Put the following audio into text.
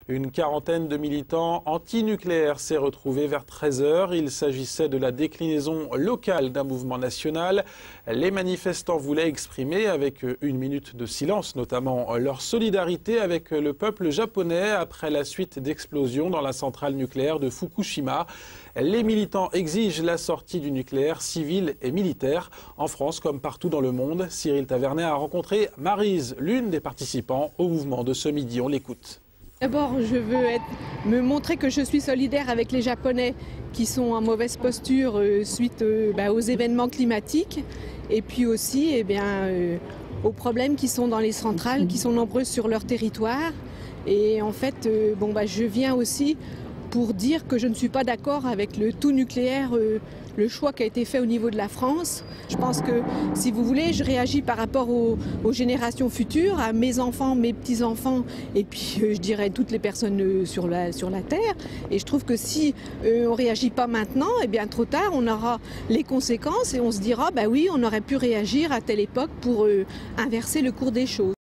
Une quarantaine de militants anti-nucléaires s'est retrouvée vers 13 h. Il s'agissait de la déclinaison locale d'un mouvement national. Les manifestants voulaient exprimer, avec une minute de silence notamment, leur solidarité avec le peuple japonais après la suite d'explosions dans la centrale nucléaire de Fukushima. Les militants exigent la sortie du nucléaire civil et militaire. En France comme partout dans le monde, Cyril Tavernet a rencontré Maryse, l'une des participants au mouvement de ce midi. On l'écoute. D'abord, je veux me montrer que je suis solidaire avec les Japonais qui sont en mauvaise posture suite aux événements climatiques et puis aussi aux problèmes qui sont dans les centrales, qui sont nombreuses sur leur territoire. Et en fait, je viens aussi pour dire que je ne suis pas d'accord avec le tout nucléaire, le choix qui a été fait au niveau de la France. Je pense que, si vous voulez, je réagis par rapport aux générations futures, à mes enfants, mes petits-enfants, et puis je dirais toutes les personnes sur la Terre. Et je trouve que si on ne réagit pas maintenant, trop tard, on aura les conséquences et on se dira, oui, on aurait pu réagir à telle époque pour inverser le cours des choses.